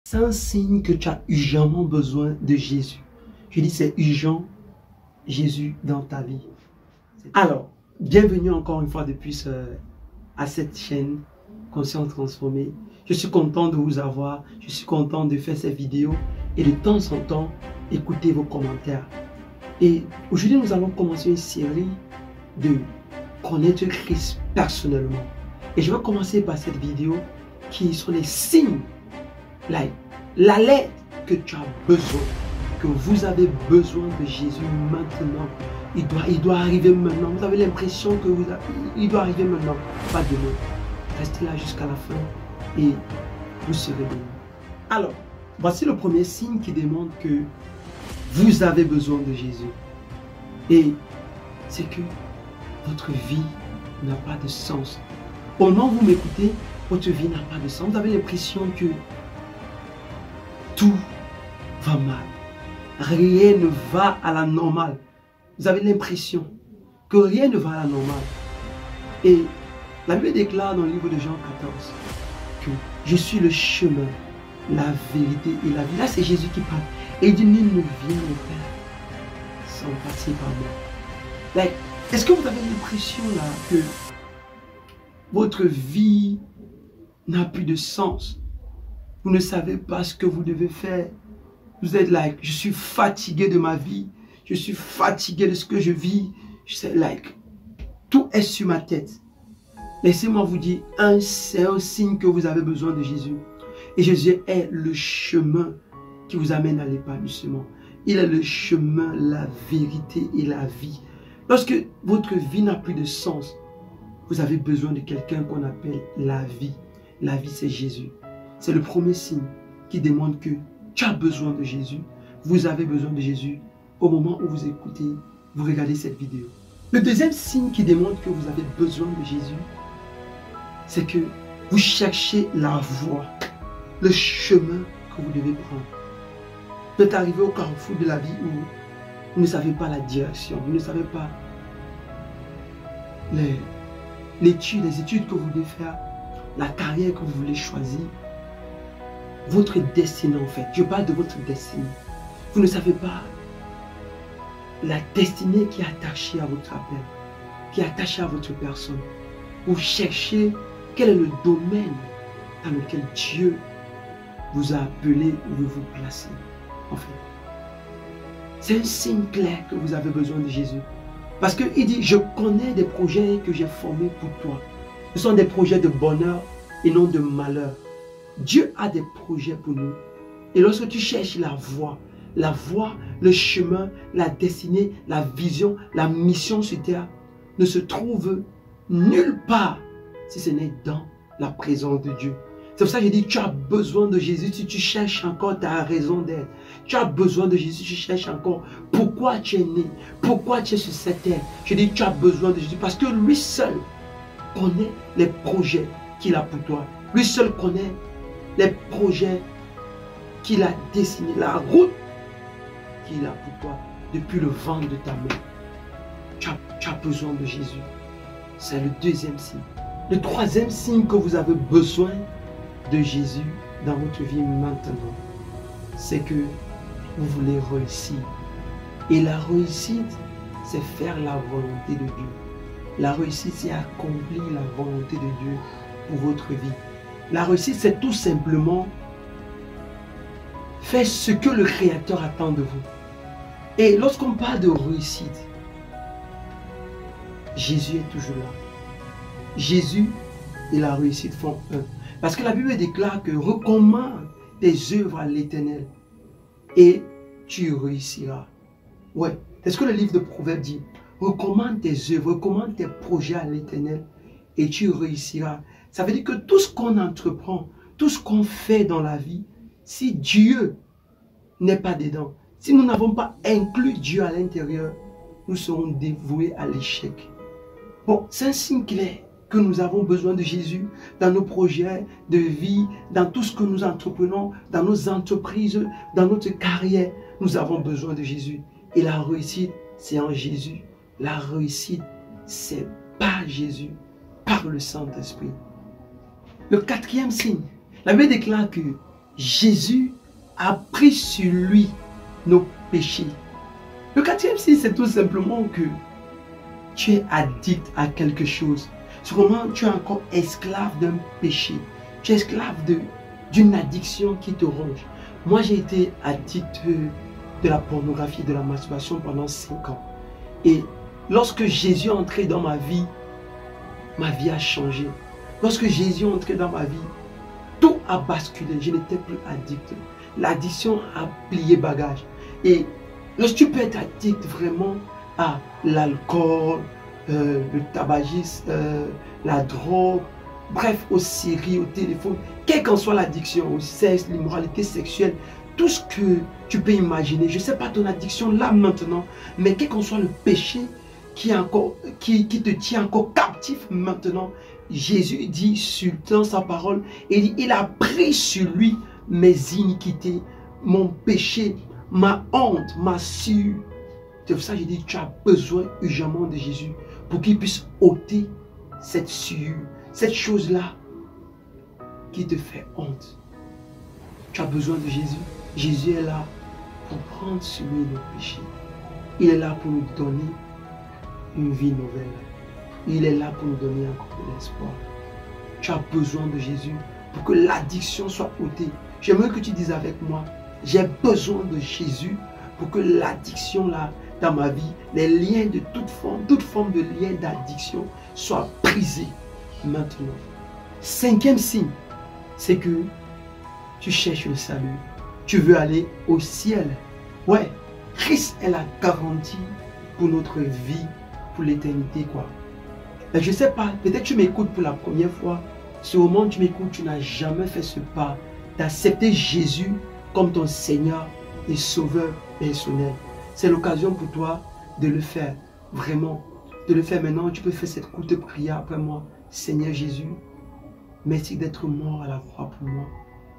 C'est un signe que tu as urgemment besoin de Jésus. Je dis c'est urgent, Jésus dans ta vie. Alors, bienvenue encore une fois de plus à cette chaîne Conscience Transformée. Je suis content de vous avoir, je suis content de faire ces vidéos et de temps en temps écouter vos commentaires. Et aujourd'hui, nous allons commencer une série de connaître Christ personnellement. Et je vais commencer par cette vidéo qui sont les signes, la lettre que tu as besoin, que vous avez besoin de Jésus maintenant. Il doit arriver maintenant. Vous avez l'impression que il doit arriver maintenant, pas demain. Restez là jusqu'à la fin et vous serez bénis. Alors, voici le premier signe qui démontre que vous avez besoin de Jésus. Et c'est que votre vie n'a pas de sens. Au moment où vous m'écoutez, votre vie n'a pas de sens. Vous avez l'impression que tout va mal. Rien ne va à la normale. Vous avez l'impression que rien ne va à la normale. Et la Bible déclare dans le livre de Jean 14 que je suis le chemin, la vérité et la vie. Là, c'est Jésus qui parle. Et il dit, nul ne vient au Père sans passer par moi. Est-ce que vous avez l'impression là que votre vie n'a plus de sens? Vous ne savez pas ce que vous devez faire. Vous êtes je suis fatigué de ma vie. Je suis fatigué de ce que je vis. Tout est sur ma tête. Laissez-moi vous dire, c'est un signe que vous avez besoin de Jésus. Et Jésus est le chemin qui vous amène à l'épanouissement. Il est le chemin, la vérité et la vie. Lorsque votre vie n'a plus de sens, vous avez besoin de quelqu'un qu'on appelle la vie. La vie, c'est Jésus. C'est le premier signe qui démontre que tu as besoin de Jésus. Vous avez besoin de Jésus au moment où vous écoutez, vous regardez cette vidéo. Le deuxième signe qui démontre que vous avez besoin de Jésus, c'est que vous cherchez la voie, le chemin que vous devez prendre. Vous êtes arrivé au carrefour de la vie où vous ne savez pas la direction, vous ne savez pas les études que vous devez faire, la carrière que vous voulez choisir, votre destinée en fait. Je parle de votre destinée. Vous ne savez pas la destinée qui est attachée à votre appel, qui est attachée à votre personne. Vous cherchez quel est le domaine dans lequel Dieu vous a appelé ou veut vous placer. En fait, c'est un signe clair que vous avez besoin de Jésus. Parce qu'il dit, je connais des projets que j'ai formés pour toi. Ce sont des projets de bonheur et non de malheur. Dieu a des projets pour nous. Et lorsque tu cherches la voie, le chemin, la destinée, la vision, la mission sur terre ne se trouve nulle part si ce n'est dans la présence de Dieu. C'est pour ça que je dis, tu as besoin de Jésus si tu cherches encore ta raison d'être. Tu as besoin de Jésus si tu cherches encore pourquoi tu es né, pourquoi tu es sur cette terre. Je dis, tu as besoin de Jésus parce que lui seul connaît les projets qu'il a pour toi. Lui seul connaît les projets qu'il a dessinés, la route qu'il a pour toi depuis le ventre de ta mère. Tu as besoin de Jésus. C'est le deuxième signe. Le troisième signe que vous avez besoin de Jésus dans votre vie maintenant, c'est que vous voulez réussir. Et la réussite, c'est faire la volonté de Dieu. La réussite, c'est accomplir la volonté de Dieu pour votre vie. La réussite, c'est tout simplement faire ce que le Créateur attend de vous. Et lorsqu'on parle de réussite, Jésus est toujours là. Jésus et la réussite font un. Parce que la Bible déclare que recommande tes œuvres à l'Éternel et tu réussiras. Ouais, c'est ce que le livre de Proverbes dit. Recommande tes œuvres, recommande tes projets à l'Éternel et tu réussiras. Ça veut dire que tout ce qu'on entreprend, tout ce qu'on fait dans la vie, si Dieu n'est pas dedans, si nous n'avons pas inclus Dieu à l'intérieur, nous serons dévoués à l'échec. Bon, c'est un signe clair que nous avons besoin de Jésus dans nos projets de vie, dans tout ce que nous entreprenons, dans nos entreprises, dans notre carrière. Nous avons besoin de Jésus. Et la réussite, c'est en Jésus. La réussite, c'est par Jésus, par le Saint-Esprit. Le quatrième signe, la Bible déclare que Jésus a pris sur lui nos péchés. Le quatrième signe, c'est tout simplement que tu es addict à quelque chose. Sûrement, tu es encore esclave d'un péché. Tu es esclave d'une addiction qui te ronge. Moi, j'ai été addict de la pornographie, de la masturbation pendant 5 ans. Et lorsque Jésus est entré dans ma vie a changé. Lorsque Jésus est entré dans ma vie, tout a basculé. Je n'étais plus addict. L'addiction a plié bagage. Et lorsque tu peux être addict vraiment à l'alcool, le tabagisme, la drogue, bref, aux séries, au téléphone, quelle qu'en soit l'addiction, au sexe, l'immoralité sexuelle, tout ce que tu peux imaginer. Je ne sais pas ton addiction là maintenant, mais quel qu'en soit le péché qui te tient encore captif maintenant, Jésus dit dans sa parole, il a pris sur lui mes iniquités, mon péché, ma honte, ma sueur. C'est pour ça que je dis, tu as besoin urgemment de Jésus pour qu'il puisse ôter cette sueur, cette chose-là qui te fait honte. Tu as besoin de Jésus. Jésus est là pour prendre sur lui nos péchés. Il est là pour nous donner une vie nouvelle. Il est là pour nous donner encore de l'espoir. Tu as besoin de Jésus pour que l'addiction soit ôtée. J'aimerais que tu dises avec moi, j'ai besoin de Jésus pour que l'addiction là dans ma vie, les liens de toute forme de lien d'addiction soient brisés maintenant. Cinquième signe, c'est que tu cherches le salut. Tu veux aller au ciel. Ouais, Christ est la garantie pour notre vie, pour l'éternité quoi. Et je ne sais pas, peut-être tu m'écoutes pour la première fois. Ce moment tu m'écoutes, tu n'as jamais fait ce pas d'accepter Jésus comme ton Seigneur et Sauveur personnel. C'est l'occasion pour toi de le faire, vraiment. De le faire maintenant, tu peux faire cette courte prière après moi. Seigneur Jésus, merci d'être mort à la croix pour moi.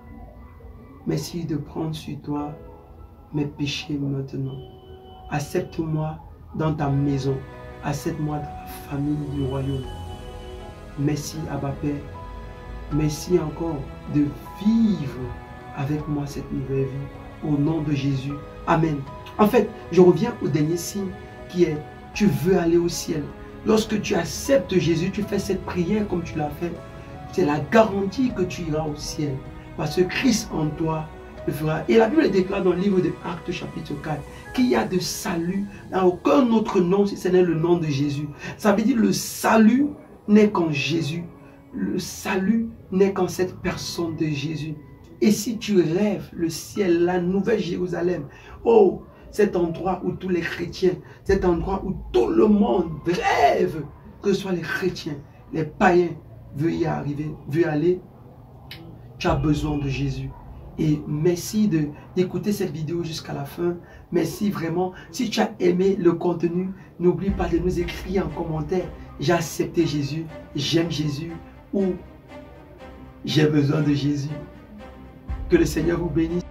Merci de prendre sur toi mes péchés maintenant. Accepte-moi dans ta maison. Accepte-moi dans la famille du royaume. Merci Abba Père. Merci encore de vivre avec moi cette nouvelle vie. Au nom de Jésus. Amen. En fait, je reviens au dernier signe qui est tu veux aller au ciel. Lorsque tu acceptes Jésus, tu fais cette prière comme tu l'as fait. C'est la garantie que tu iras au ciel. Parce que Christ en toi le fera. Et la Bible déclare dans le livre de Actes chapitre 4 qu'il y a de salut dans aucun autre nom si ce n'est le nom de Jésus. Ça veut dire le salut n'est qu'en Jésus. Le salut n'est qu'en cette personne de Jésus. Et si tu rêves le ciel, la nouvelle Jérusalem, oh, cet endroit où tous les chrétiens, cet endroit où tout le monde rêve, que ce soit les chrétiens, les païens, veulent y arriver, veulent aller, tu as besoin de Jésus. Et merci d'écouter cette vidéo jusqu'à la fin. Merci vraiment. Si tu as aimé le contenu, n'oublie pas de nous écrire en commentaire. J'ai accepté Jésus, j'aime Jésus ou j'ai besoin de Jésus. Que le Seigneur vous bénisse.